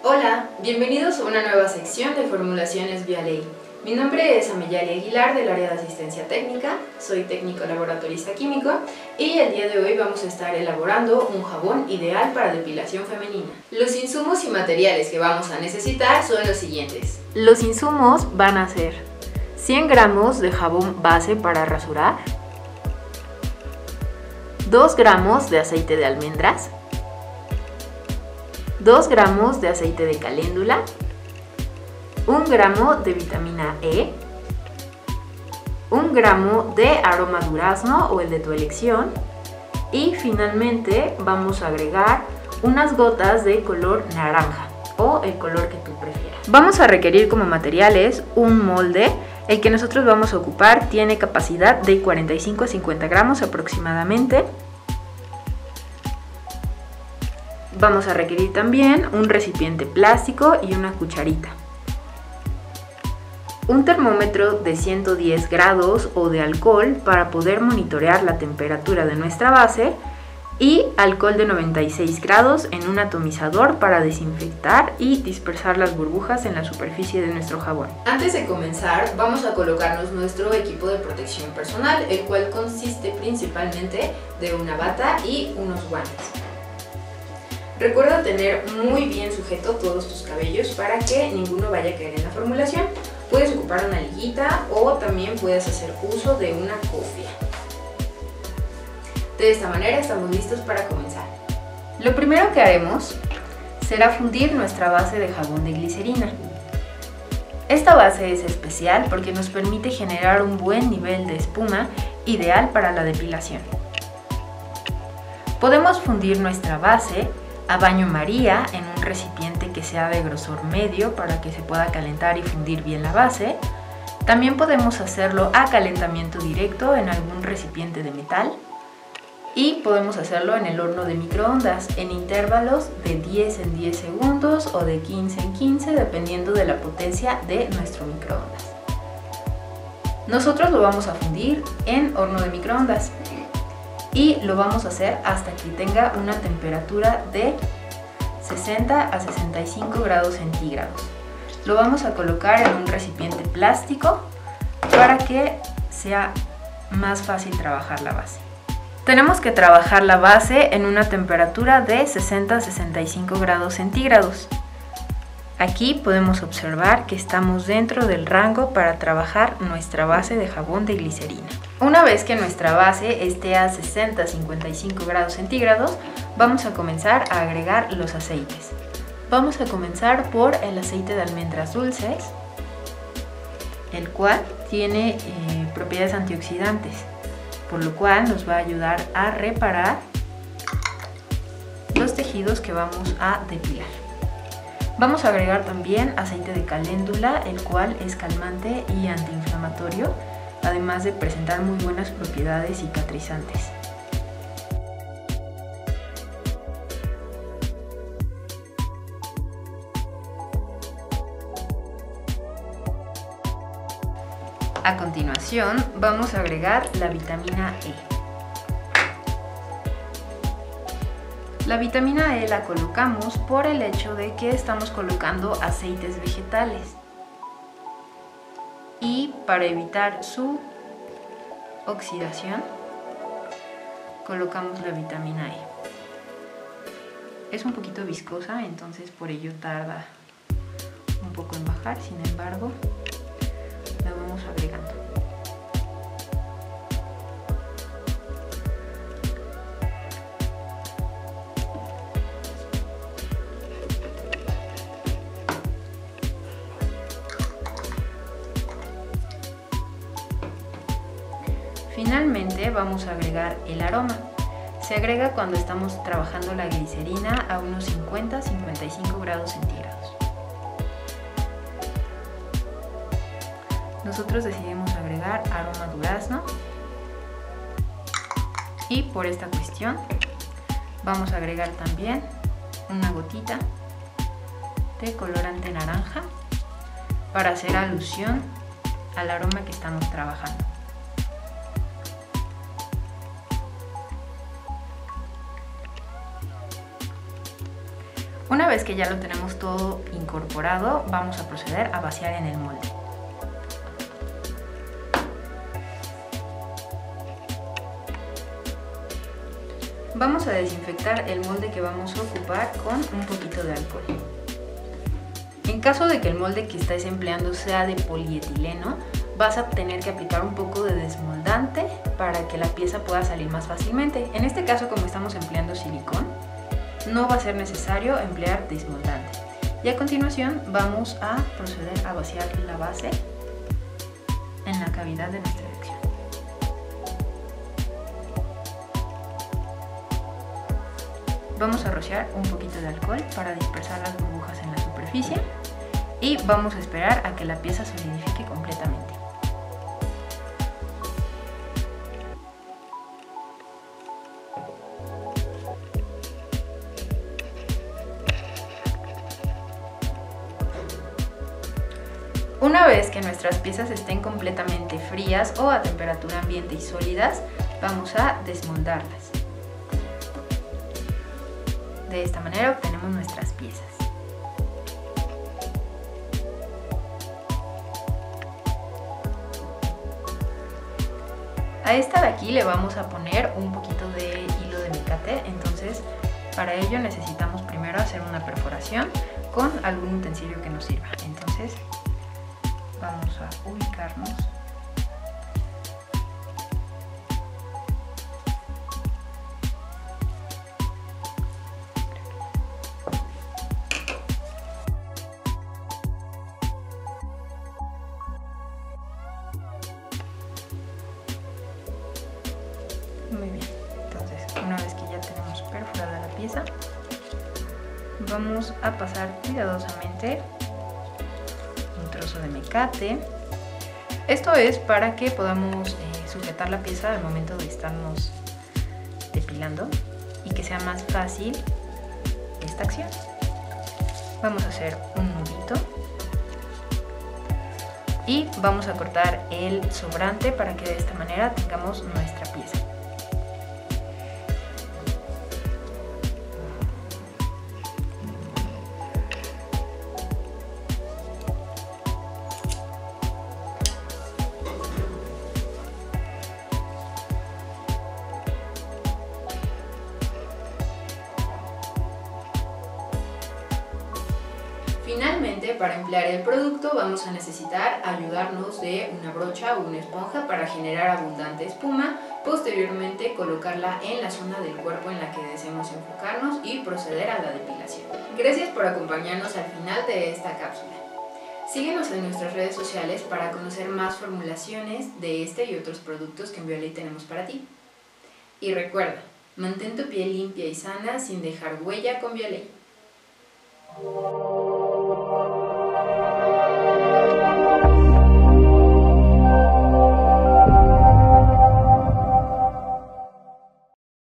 Hola, bienvenidos a una nueva sección de formulaciones Vialey. Mi nombre es Ameyali Aguilar del área de asistencia técnica, soy técnico laboratorista químico y el día de hoy vamos a estar elaborando un jabón ideal para depilación femenina. Los insumos y materiales que vamos a necesitar son los siguientes. Los insumos van a ser 100 gramos de jabón base para rasurar, 2 gramos de aceite de almendras, 2 gramos de aceite de caléndula, 1 gramo de vitamina E, 1 gramo de aroma durazno o el de tu elección y finalmente vamos a agregar unas gotas de color naranja o el color que tú prefieras. Vamos a requerir como materiales un molde. El que nosotros vamos a ocupar tiene capacidad de 45 a 50 gramos aproximadamente. Vamos a requerir también un recipiente plástico y una cucharita. Un termómetro de 110 grados o de alcohol para poder monitorear la temperatura de nuestra base y alcohol de 96 grados en un atomizador para desinfectar y dispersar las burbujas en la superficie de nuestro jabón. Antes de comenzar, vamos a colocarnos nuestro equipo de protección personal, el cual consiste principalmente de una bata y unos guantes. Recuerda tener muy bien sujeto todos tus cabellos para que ninguno vaya a caer en la formulación. Puedes ocupar una liguita o también puedes hacer uso de una cofia. De esta manera estamos listos para comenzar. Lo primero que haremos será fundir nuestra base de jabón de glicerina. Esta base es especial porque nos permite generar un buen nivel de espuma ideal para la depilación. Podemos fundir nuestra base a baño María en un recipiente que sea de grosor medio para que se pueda calentar y fundir bien la base. También podemos hacerlo a calentamiento directo en algún recipiente de metal y podemos hacerlo en el horno de microondas en intervalos de 10 en 10 segundos o de 15 en 15 dependiendo de la potencia de nuestro microondas. Nosotros lo vamos a fundir en horno de microondas y lo vamos a hacer hasta que tenga una temperatura de 60 a 65 grados centígrados. Lo vamos a colocar en un recipiente plástico para que sea más fácil trabajar la base. Tenemos que trabajar la base en una temperatura de 60 a 65 grados centígrados. Aquí podemos observar que estamos dentro del rango para trabajar nuestra base de jabón de glicerina. Una vez que nuestra base esté a 60 a 55 grados centígrados, vamos a comenzar a agregar los aceites. Vamos a comenzar por el aceite de almendras dulces, el cual tiene propiedades antioxidantes, por lo cual nos va a ayudar a reparar los tejidos que vamos a depilar. Vamos a agregar también aceite de caléndula, el cual es calmante y antiinflamatorio, además de presentar muy buenas propiedades cicatrizantes. A continuación, vamos a agregar la vitamina E. La vitamina E la colocamos por el hecho de que estamos colocando aceites vegetales y para evitar su oxidación colocamos la vitamina E. Es un poquito viscosa, entonces por ello tarda un poco en bajar, sin embargo la vamos agregando. Finalmente vamos a agregar el aroma. Se agrega cuando estamos trabajando la glicerina a unos 50 a 55 grados centígrados. Nosotros decidimos agregar aroma durazno y por esta cuestión vamos a agregar también una gotita de colorante naranja para hacer alusión al aroma que estamos trabajando. Una vez que ya lo tenemos todo incorporado, vamos a proceder a vaciar en el molde. Vamos a desinfectar el molde que vamos a ocupar con un poquito de alcohol. En caso de que el molde que estés empleando sea de polietileno, vas a tener que aplicar un poco de desmoldante para que la pieza pueda salir más fácilmente. En este caso, como estamos empleando silicón, no va a ser necesario emplear desmoldante. Y a continuación vamos a proceder a vaciar la base en la cavidad de nuestra elección. Vamos a rociar un poquito de alcohol para dispersar las burbujas en la superficie y vamos a esperar a que la pieza solidifique completamente. Una vez que nuestras piezas estén completamente frías o a temperatura ambiente y sólidas, vamos a desmoldarlas. De esta manera obtenemos nuestras piezas. A esta de aquí le vamos a poner un poquito de hilo de mecate, entonces para ello necesitamos primero hacer una perforación con algún utensilio que nos sirva. Entonces vamos a ubicarnos . Muy bien, entonces una vez que ya tenemos perforada la pieza, vamos a pasar cuidadosamente un trozo de mecate. Esto es para que podamos sujetar la pieza al momento de estarnos depilando y que sea más fácil esta acción. Vamos a hacer un nudito y vamos a cortar el sobrante para que de esta manera tengamos nuestra pieza. Finalmente, para emplear el producto vamos a necesitar ayudarnos de una brocha o una esponja para generar abundante espuma, posteriormente colocarla en la zona del cuerpo en la que deseemos enfocarnos y proceder a la depilación. Gracias por acompañarnos al final de esta cápsula. Síguenos en nuestras redes sociales para conocer más formulaciones de este y otros productos que en Biolay tenemos para ti. Y recuerda, mantén tu piel limpia y sana sin dejar huella con Biolay.